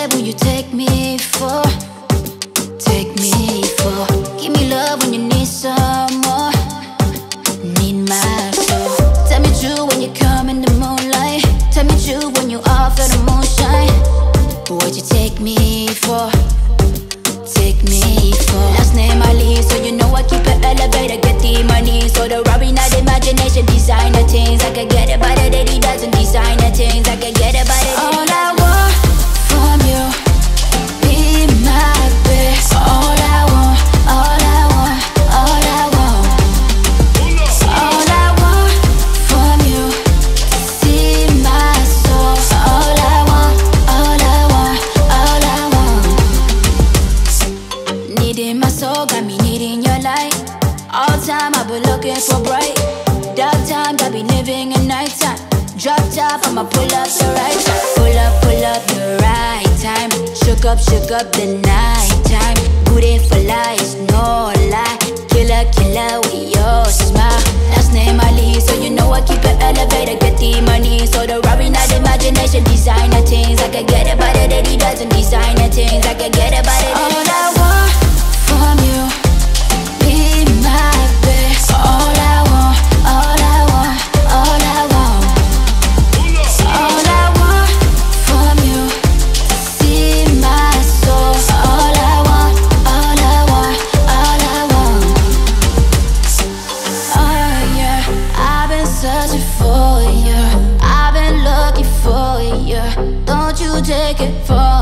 bad when you take me for. Take me for. Give me love when you need some more. Need my soul. Tell me true when you come in the moonlight. Tell me true when you offer the moonshine. What you take me for? Take me for. Last name Ali, so you know I keep it elevated. Get the money, so the Robbie not imagination. Designer things, I can get it by the day he doesn't. Designer things, I can get it by the day. All I want from you, be my best. All I want, all I want, all I want. All I want from you, see my soul. All I want, all I want, all I want. Needing my soul, got me needing your light. All time I've been looking for bright. Dark times I've been living in nighttime. Drop top, I'ma pull up the right time. Pull up the right time. Shook up the night time. Booty for lies, no lie. Killer, killer with your smile. Last name Ali, so you know I keep it elevated. Get the money, so the Robbie not imagination. Designer things, I can get it by the day he doesn't. Designer things, I can get it by the day. All I want from you, be my best. All I want, all I want, all I want. All I want from you, see my soul. All I want, all I want, all I want. Oh yeah, I've been searching for you. I've been looking for you. Don't you take it for